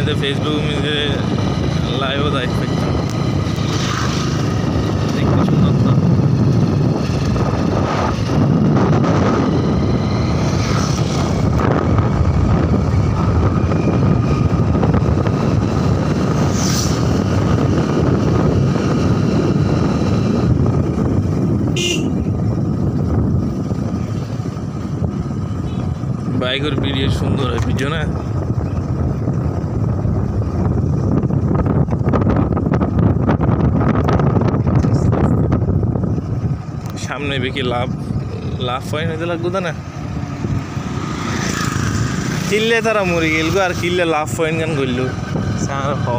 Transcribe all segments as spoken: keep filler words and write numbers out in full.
মধ্যে ফেসবুক মধ্যে লাইভও যাই পেতাম দেখতে সুন্দর তো বাইকের ভিডিও সুন্দর হয় পিছনে সামনে বেশি লাভ লাভ হয় না লাগতো না কিনলে তারা মরে গেল আর কিনলে লাভ পয়েন্ট গান করলো সার হ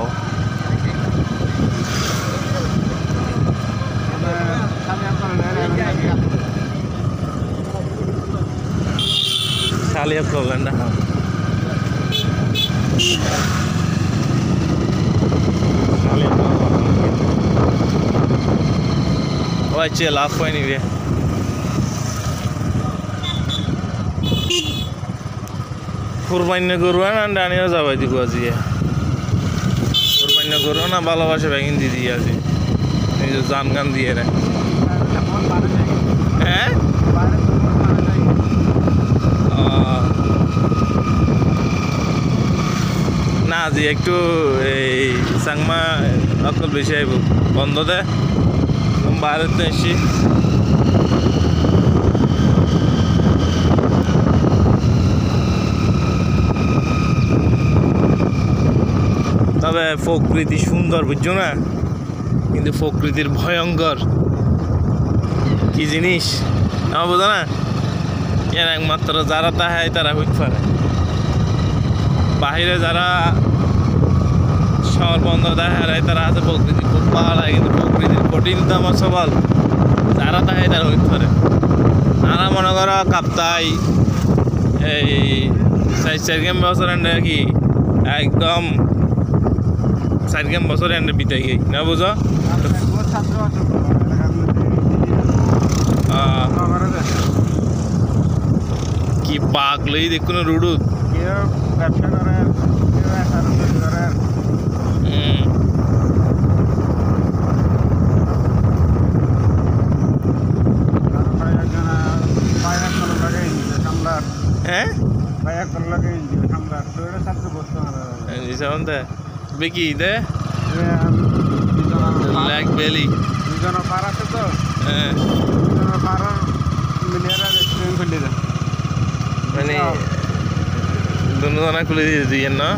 Kalian problem dah. Kalian. Wah, cel apa ini dia? Kurbannya guruan anda ni harus apa juga sih ya? Kurbannya guruan apa balas bahasa pengen di dia sih? Ini tu jangan dia deh. Eh? না জি একটু এই সাংমা অকল বেশি আইব বন্ধ দে বাইরেতে AC তবে প্রকৃতি সুন্দর বুঝছো না কিন্তু প্রকৃতির ভয়ঙ্কর কি জিনিস আমার বোঝো না এর একমাত্র যারা তাহাই তারা হইতে পারে বাহিরে যারা শহর বন্দর দেখায় তারা আছে প্রকৃতি খুব ভালো লাগে কিন্তু প্রকৃতির কঠিনতা আমার সবাল যারা তাহাই তারা হইতে পারে তারা মনে করো কাপ্তাই এই চার চার গেম বছর এন্ডে কি একদম চার গেম বছর এন্ডে বিতাই গই না বুঝো কি পাগলই দেখুন রুডুত ব্যবসা করে করে হ্যাঁ বিকি দে লেক ভ্যালি দুজন পার আছে তো হ্যাঁ দুজন পার মিলিয়ে রেস্টুরেন্ট খুলে দেয় মানে দুজনা খুলে দিয়ে দিয়েন না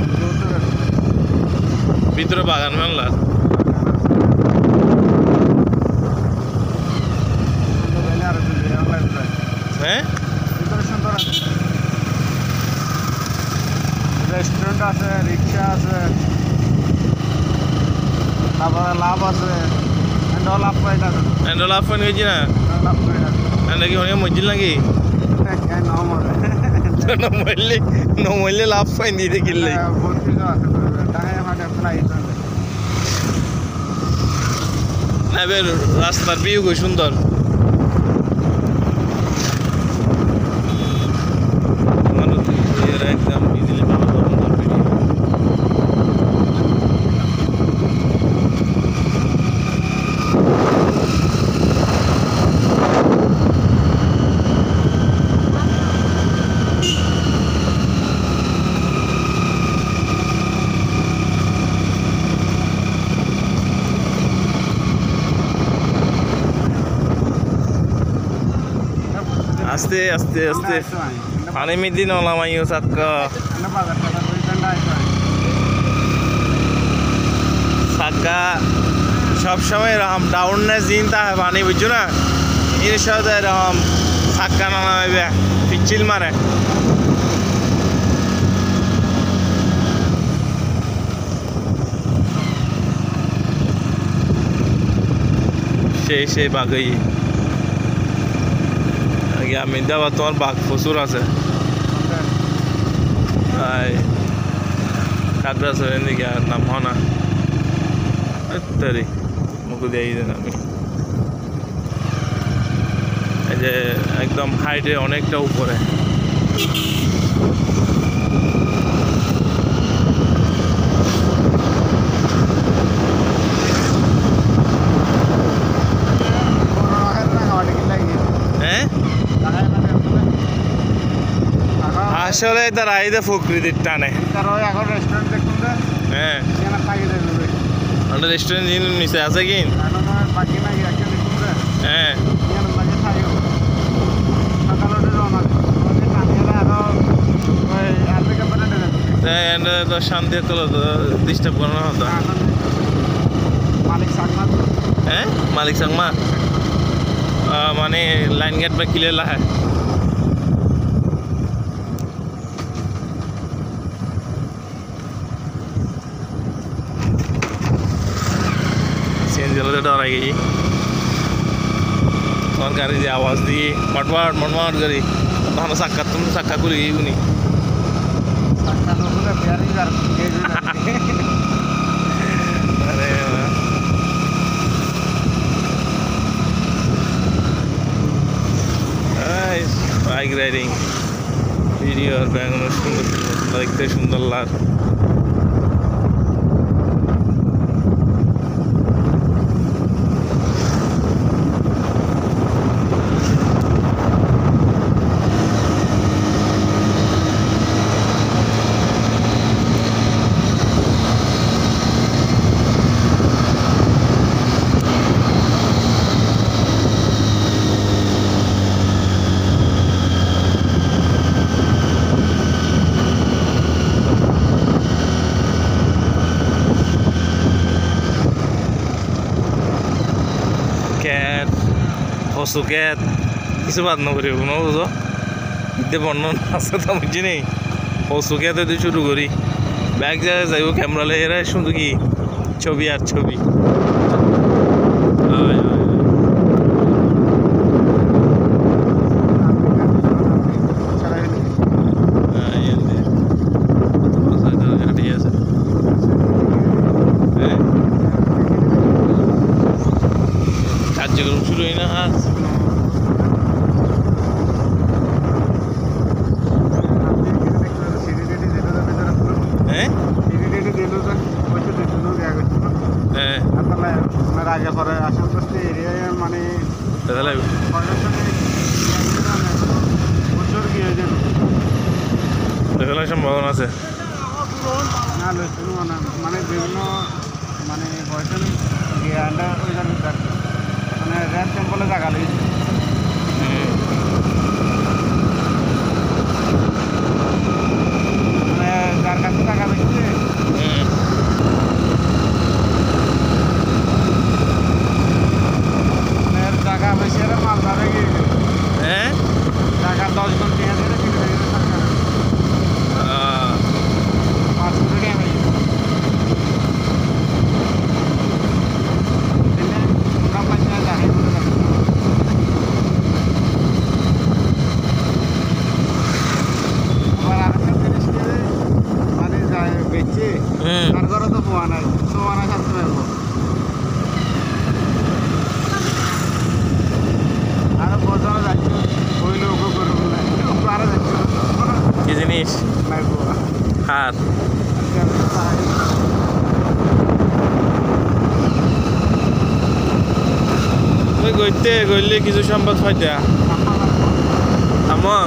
ভিতরে বাগান মেলা হ্যাঁ রেস্টুরেন্ট আছে রিক্সা আছে তারপরে লাভ আছে এন্ডো লাভ পাই না এন্ডো লাভ পাই গেছি না লাভ পাই না এন্ডো কি অনেক মজিল নাকি নমলে নমলে লাভ পাই দিতে কিনলে না বের রাস্তার ভিউ খুব সুন্দর একদম ইজিলি আস্তে আস্তে আস্তে পানি মিদি নলাম আইও সাক্কা সাক্কা সবসময় এরকম ডাউননেস চিন্তা হয় পানি বুঝছো না এর সাথে এরকম সাক্কা নামাইবে পিচ্ছিল মারে সেই সেই বাগাই আমি দেওয়া তোমার বাঘ প্রচুর আছে খাগড়াছড়ি দিকে আর নাম হনা তারি মুখে দিয়ে দেন আমি এই যে একদম হাইটে অনেকটা উপরে আসলে তারা এই যে প্রকৃতির টানে এখন রেস্টুরেন্ট দেখুন রে হ্যাঁ এখানে খাইয়ে দেবে আমাদের রেস্টুরেন্ট নিচে আছে কি এখন বাকি নাই একটা দেখুন রে হ্যাঁ এখানে বাকি খাইও সকালে রওনা ওদের কামিয়ারা আরো ওই আর্মি ক্যাম্পে যাচ্ছে তো শান্তি হলো তো ডিস্টার্ব করানো হতো এখন মালিক সাকমাত হ্যাঁ মালিক সাংমা মানে লাইন গেট বা ক্লিয়ার লাহে सीएनजी वाले डर आई गई और गाड़ी की आवाज़ दी मटवाट मटवाट करी तो हम सक्का तुम सक्का खुल गई उन्हीं सक्का लोगों ने प्यार ही कर अरे बाइक राइडिंग वीडियो और बैगन सुंदर देखते सुंदर लार cat, hosu cat, কিছু বাদ না করি কোনো বুঝো ইতে বর্ণন আছে তো বুঝছি নেই hosu cat দিয়ে শুরু করি ব্যাগ জায়গায় যাইব ক্যামেরা লয়ে এরা শুধু কি ছবি আর ছবি কার্যক্রম শুরু হয় না আজ হ্যাঁ হ্যাঁ আগে পরে আশেপাশে এরিয়ায় মানে তাহলে প্রচুর কি হয়ে যাবে দেখানোর সম্ভাবনা আছে না মানে মানে বিভিন্ন মানে বয়সে গিয়ান্ডা ওই জানি মানে রেড টেম্পলে জায়গা লেগেছে মানে যার কাছে টাকা বেশি টাকা বেশি আর মাল ধরে গিয়ে হ্যাঁ টাকা দশ জন টিয়া দিয়ে কিনে দিল সরকার পাঁচ কোটি টাকা বেশি আর ঘরে তো পোয়া নাই পোয়া নাই থাকতে পারবো আরো বছর যাচ্ছে ওই লোক করে আরো যাচ্ছে কি জিনিস নাই পোয়া হাত ওই গইতে গইলে কিছু সম্পদ পাইতে আমার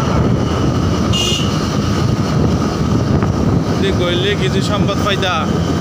গইলে কিছু সম্পদ পাইতা